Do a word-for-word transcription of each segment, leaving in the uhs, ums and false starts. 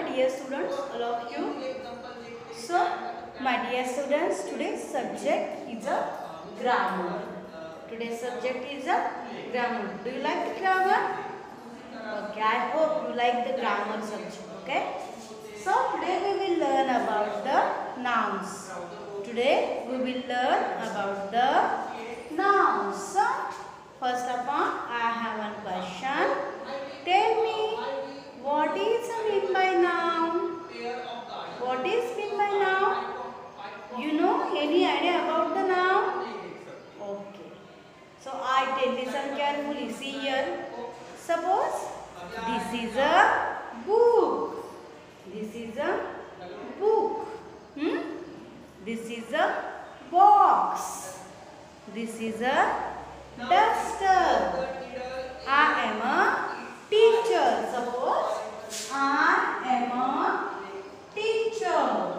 dear students, all of you. So, my dear students, today's subject is a grammar. Today's subject is a grammar. Do you like the grammar? Okay, I hope you like the grammar subject. Okay. So today we will learn about the nouns. Today we will learn about the nouns. So, first of all, I have one question. Tell me, what is mean by noun? What is mean by noun? You know any idea about the noun? Okay. So I tell listen carefully. See here. Suppose this is a book. This is a book. Hmm? This is a box. This is a duster. I am a teacher. Suppose I am a teacher.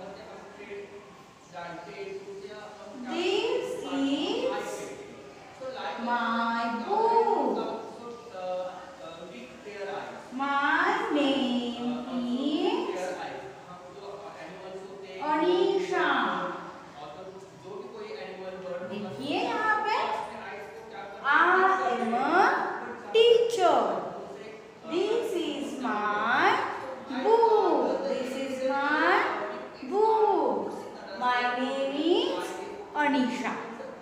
This is my book. My name is Anisha. देखिए यहाँ पे I am a teacher. This is my book. This is my book. My name is Anisha.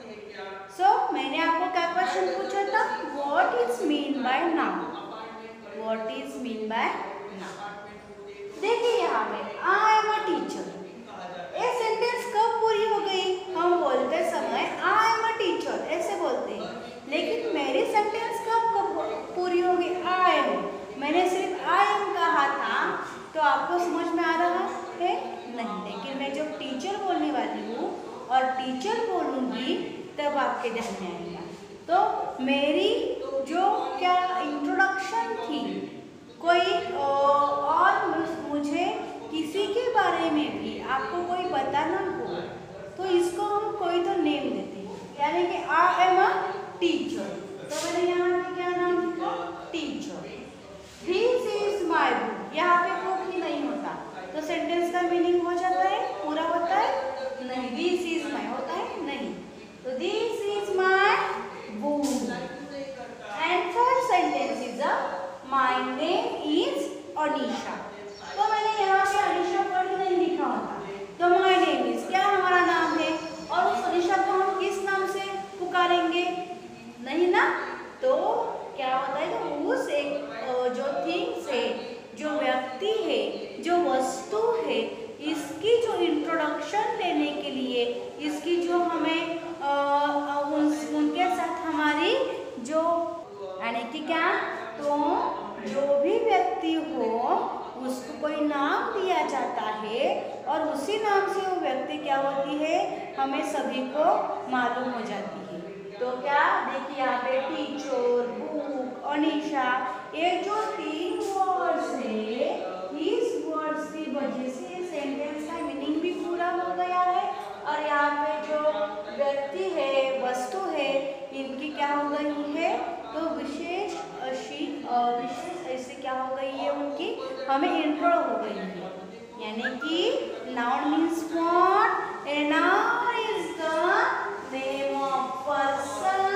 So मैंने आपको क्या question पूछा था? What is mean by noun? What is mean by noun? देखिए यहाँ पे I am a teacher. ये sentence कब पूरी हो गई? हम बोलते समय I am a teacher ऐसे बोलते हैं. लेकिन मेरी सेंटेंस कब कब पूरी होगी? I am. मैंने सिर्फ I am कहा था तो आपको समझ में आ रहा है? नहीं. लेकिन मैं जब टीचर बोलने वाली हूँ और टीचर बोलूँगी तब आपके ध्यान में आएगा. तो मेरी जो क्या इंट्रोडक्शन थी, कोई और मुझे किसी के बारे में भी आपको कोई बताना हो तो इसको हम कोई तो नेम देते हैं. यानी कि आई एम अ टीचर. तो मैंने यहाँ पे क्या नाम लिखा? Teacher. This is my book. यहाँ पे बुक ही नहीं होता तो सेंटेंस का मीनिंग हो जाता है, पूरा होता है नहीं. दिस इज माय होता है नहीं. तो this is my book. And third sentence is a my name is Anisha. तो मैंने यहाँ पे अनीशा पढ़ी नहीं लिखा होता तो माय नेम इज क्या हमारा नाम है और उस अनीशा को हम किस नाम से पुकारेंगे? नहीं ना. तो क्या होता है कि उस एक जो थिंग्स है, जो व्यक्ति है, जो वस्तु है, इसकी जो इंट्रोडक्शन देने के लिए, इसकी जो हमें आ, उन, उनके साथ हमारी जो यानी कि क्या, तो जो भी व्यक्ति हो उसको कोई नाम दिया जाता है और उसी नाम से वो व्यक्ति क्या होती है हमें सभी को मालूम हो जाती है. तो क्या देखिए यहाँ पे टीचर, बुक, अनीशा, ये जो तीन वर्ड्स है, इस वर्ड्स की वजह से सेंटेंस का मीनिंग भी पूरा हो गया है और यहाँ पे जो व्यक्ति है, वस्तु है, इनकी क्या हो गई है तो विशेष विशेष ऐसे क्या हो गई है उनकी हमें इंट्रो हो गई है. यानी कि noun means what? A noun is the name of person,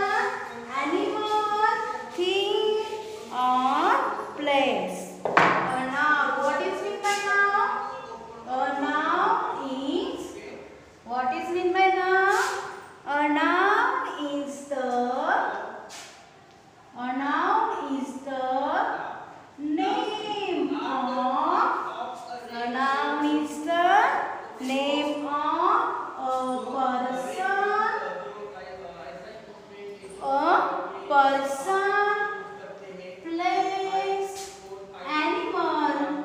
animal, thing और प्लेस. और now what is mean by noun? और noun is what is mean by noun? A noun is the A noun is the name of a noun is the name of a person, a person, place, animal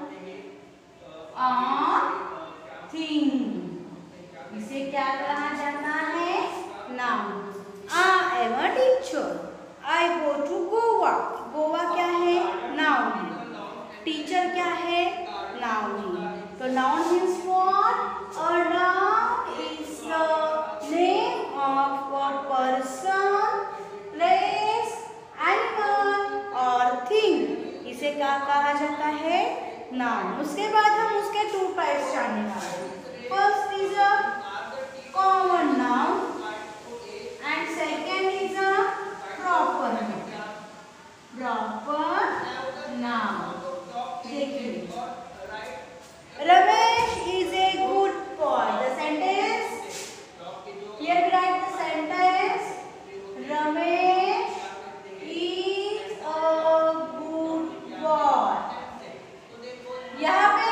or thing. इसे क्या कहा जाता है? Noun. I am a teacher. I go to Goa. Goa क्या है? Noun है. Teacher क्या है? नाउन है. तो noun means what? A noun is the name of a person, place, animal और थिंग. इसे क्या कहा जाता है? नाउन। उसके बाद हम उसके टू टाइप्स जानने वाले हैं। First is a common noun and second is a proper noun. Proper noun देखिए, Ramesh is a good boy. The sentence, here we write the sentence, Ramesh is a good boy. यहाँ पे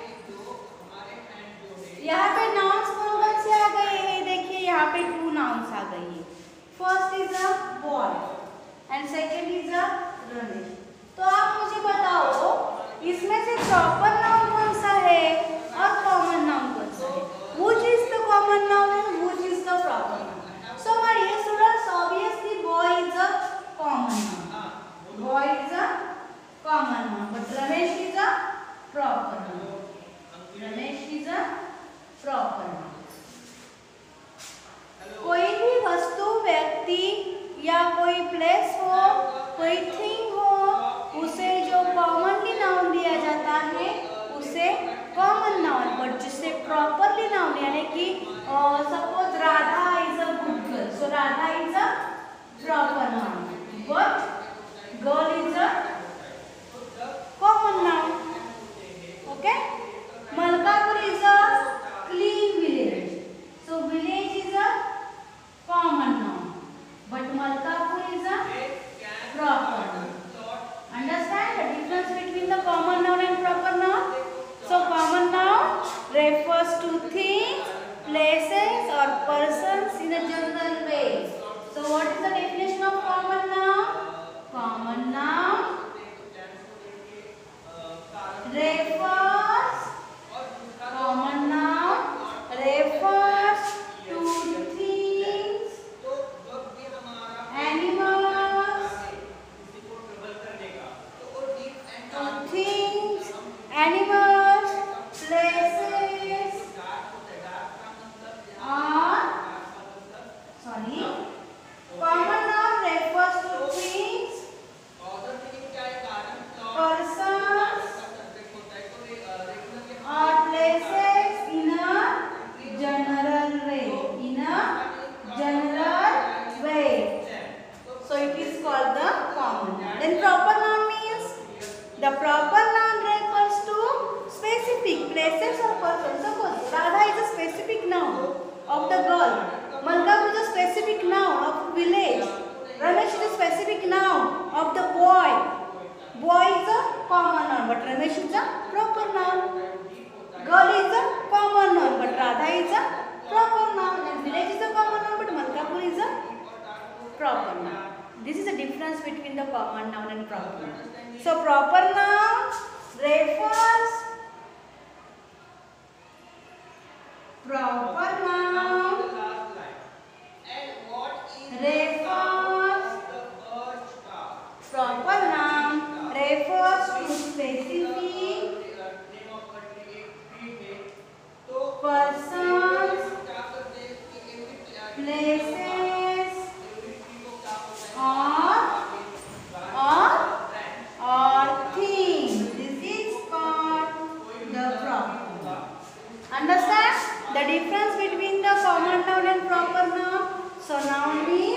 यहाँ पे nouns कौन कौन से आ गए हैं? देखिए यहाँ पे टू nouns आ गई है। First is a boy and second is a Ramesh. तो आप मुझे बताओ इसमें से प्रॉपर नाउन कौन सा है और कॉमन नाउन कौन सा है? Which is the common noun and which is the proper noun? So my dear students, obviously boy is a common noun. Boy is a common noun, but Ramesh is a proper noun. Ramesh is a proper noun. कोई भी वस्तु, व्यक्ति या कोई place हो, कोई thing हो, उसे जो कॉमनली नाउन दिया जाता है उसे कॉमन नाउन, बट जिसे प्रॉपरली नाउन यानी कि suppose Radha is a good girl, so Radha is a proper noun, but girl is a common noun. Okay, Malkapur is a clean village, so village is a common noun, but Malkapur is a proper noun. Understand the difference between the common noun and proper noun? So common noun refers to things, places or persons in a general way. So what is the definition of common noun? Common noun refers common noun refers to things, animals, things, animals, places, or sorry, common noun refers to things, persons, or places in a general way. In a general way. So it is called the common noun. Then proper noun means the proper noun refers to specific places or persons. Suppose Radha is a specific noun of the girl, Malkapur is a specific noun of village, Ramesh is a specific noun of the boy. Boy is a common noun, but Ramesh is a proper noun. Girl is a common noun, but Radha is a proper noun. And village is a common noun, but Malkapur is a proper noun. This is the difference between the common noun and proper noun. So proper noun refers proper noun refers proper noun refers to specific persons, places, or or or things. This is called the proper noun. Understand the difference between the common noun and proper noun? So noun means